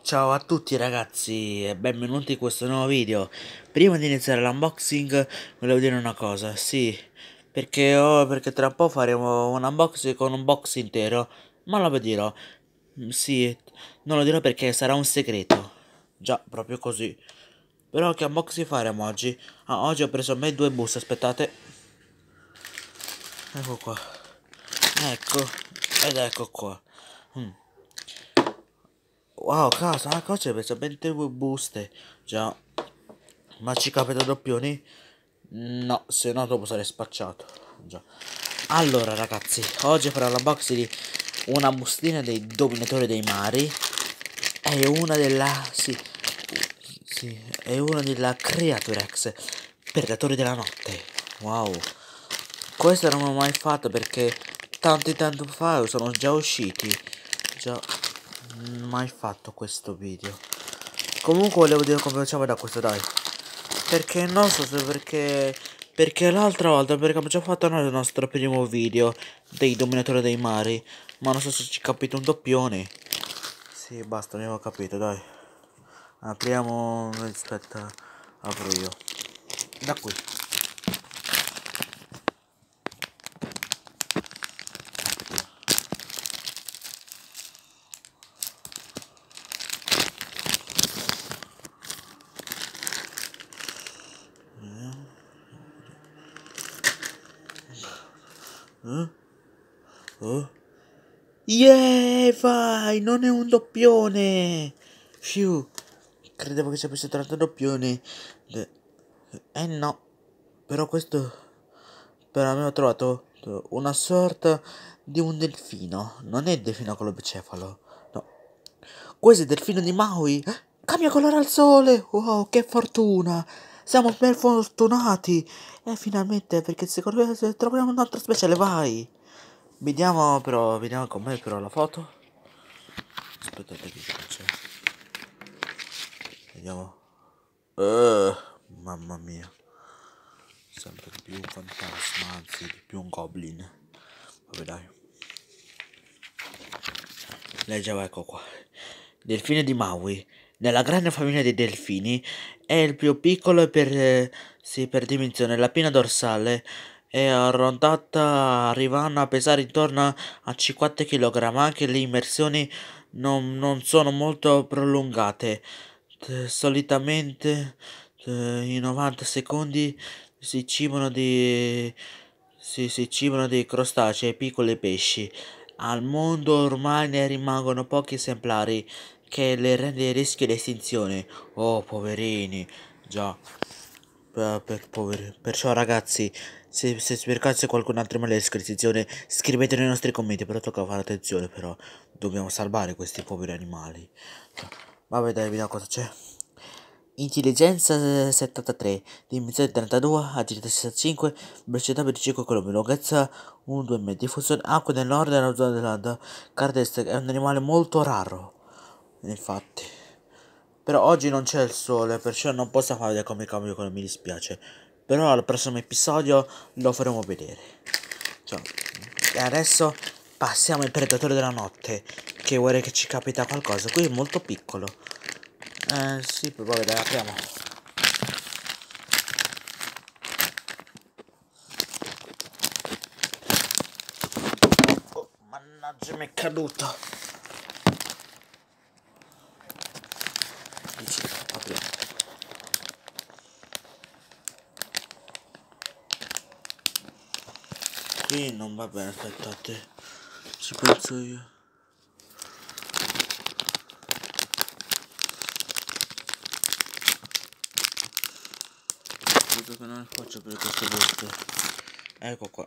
Ciao a tutti ragazzi e benvenuti in questo nuovo video. Prima di iniziare l'unboxing volevo dire una cosa, sì, perché tra un po' faremo un unboxing con un box intero, ma lo dirò. Sì, non lo dirò perché sarà un segreto. Già, proprio così. Però che unboxing faremo oggi? Ah, oggi ho preso a me due buste, aspettate. Ecco qua. Ecco, ed ecco qua. Mm. Wow, cosa c'è? Penso ben due buste. Già. Ma ci capita doppioni? No, se no dopo sarei spacciato. Già. Allora ragazzi, oggi farò l'unboxing di una bustina dei Dominatori dei Mari e una della... sì, e una della Creaturex, Predatori della Notte. Wow. Questo non l'ho mai fatto perché tanti tempo fa sono già usciti. Già, mai fatto questo video. Comunque volevo dire come facciamo da questo, dai. Perché non so se perché l'altra volta, perché abbiamo già fatto noi il nostro primo video dei Dominatori dei Mari, ma non so se ci capito un doppione. Sì, basta, ne ho capito, dai. Apriamo, aspetta, apro io. Da qui. Oh. Yeah, vai, non è un doppione. Fiu, credevo che ci avesse tratto doppione. No, però questo, però mi ho trovato una sorta di un delfino. Non è il delfino con l'obicefalo, no. Questo è il delfino di Maui. Cambia colore al sole. Wow, che fortuna. Siamo ben fortunati. E finalmente, perché secondo me se troviamo un'altra speciale, vai. Vediamo com'è però la foto. Aspettate che c'è. Vediamo. Mamma mia. Sembra di più un fantasma, anzi di più un goblin. Vabbè dai. Leggevo, ecco qua. Delfino di Maui. Nella grande famiglia dei delfini è il più piccolo per dimensione. La pinna dorsale è arrotondata, arrivando a pesare intorno a 50 kg. Anche le immersioni non sono molto prolungate. Solitamente in 90 secondi si cibano si cibano dei crostacei e piccoli pesci. Al mondo ormai ne rimangono pochi esemplari che le rende a rischio di estinzione. Oh, poverini. Già, poveri. Perciò ragazzi, se per caso qualcun altro è male descrizione, scrivetelo nei nostri commenti, però tocca fare attenzione, però dobbiamo salvare questi poveri animali. Vabbè dai, vediamo cosa c'è. Intelligenza 73, dimensione 32, agilità 65, velocità 25 km, lunghezza 1-2 metri, diffusione acqua nel nord della zona dell'Anda, caratteristica, è un animale molto raro, infatti. Però oggi non c'è il sole, perciò non posso fare come cambio, mi dispiace. Però al prossimo episodio lo faremo vedere. Cioè, e adesso passiamo al Predatore della Notte, che vuole che ci capita qualcosa. Qui è molto piccolo. Sì, vabbè, dai, apriamo. Oh, mannaggia, mi è caduto. Dici, apriamo. Qui non va bene, aspettate. Ci penso io. Vedo che non faccio per questo busto. Ecco qua.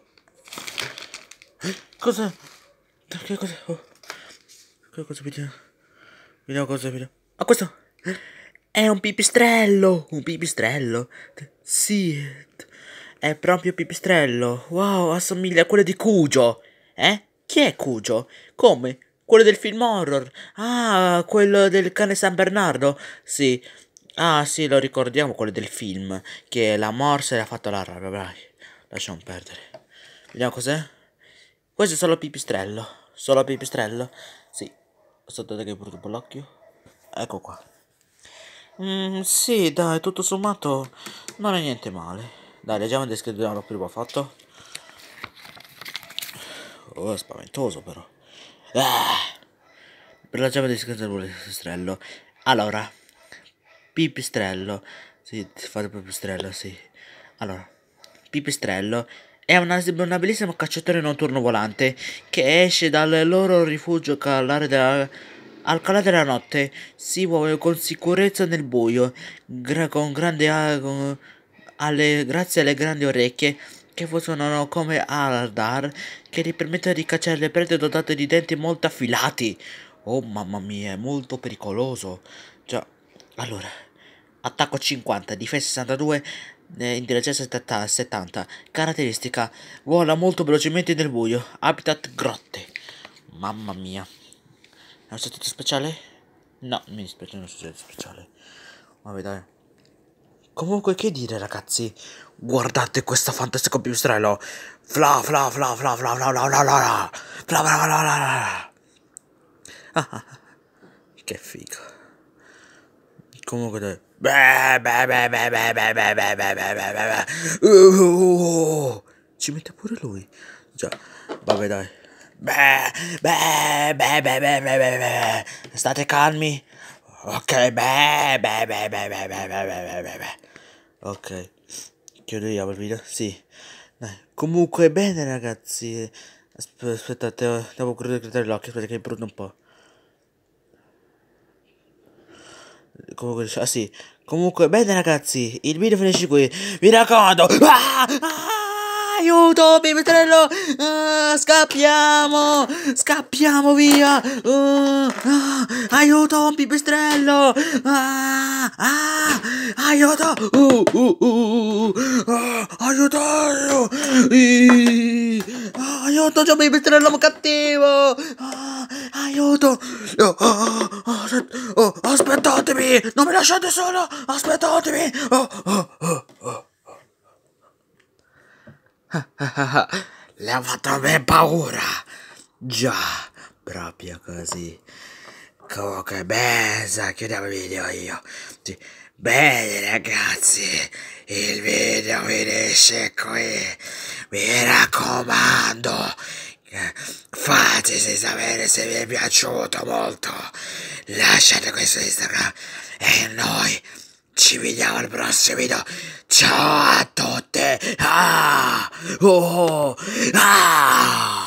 Cos'è? Che cos'è? Oh. Che cosa vediamo? Vediamo cosa vediamo. Ah, questo è un pipistrello. Un pipistrello. Sì, è proprio pipistrello. Wow, assomiglia a quello di Cugio. Chi è Cugio? Come? Quello del film horror. Ah, quello del cane San Bernardo. Sì. Ah, sì, lo ricordiamo, quello del film. Che la morsa e ha fatto la rabbia. Dai, lasciamo perdere. Vediamo cos'è. Questo è solo pipistrello. Solo pipistrello? Sì. Aspettate che è brutto l'occhio. Ecco qua. Sì, dai, tutto sommato non è niente male. Dai, leggiamo la descrizione del primo fatto. Oh, è spaventoso però. Ah! Per la chiave descrizione del pipistrello. Allora, pipistrello. Sì, fate pipistrello, sì. Allora, pipistrello è una bellissima cacciatore notturno volante che esce dal loro rifugio al calare della notte. Si muove con sicurezza nel buio, grazie alle grandi orecchie che funzionano come radar che gli permettono di cacciare le prede dotate di denti molto affilati. Oh mamma mia, è molto pericoloso. Già, allora, attacco 50, difesa 62, intelligenza 70, caratteristica, vola molto velocemente nel buio, habitat grotte. Mamma mia. È un stato speciale? No, mi dispiace, non è un stato speciale. Vabbè, dai. Comunque, che dire, ragazzi? Guardate questa fantastica pipistrello. Fla fla fla fla fla fla fla fla fla fla fla fla fla. Che figo. Comunque dai. Ci mette pure lui. Già. Vabbè dai. State calmi. Ok. Ok. Chiudiamo il video. Sì. Dai. Comunque bene ragazzi. Aspettate, devo chiudere l'occhio. Aspetta che mi bruto un po'. Comunque, ah sì. Comunque, bene ragazzi, il video finisce qui. Mi raccomando. Aiuto, pipistrello. Scappiamo. Scappiamo via. Aiuto, pipistrello. Aiuto. Aiuto. Aiuto, c'è un pipistrello cattivo. Aiuto. Aspettatemi. Non mi lasciate solo. Aspettatemi. Le ha fatto ben paura. Già, proprio così. Comunque, beh, chiudiamo il video io. Sì. Bene ragazzi, il video finisce qui. Mi raccomando, fateci sapere se vi è piaciuto molto. Lasciate questo Instagram e noi ci vediamo al prossimo video. Ciao a tutti.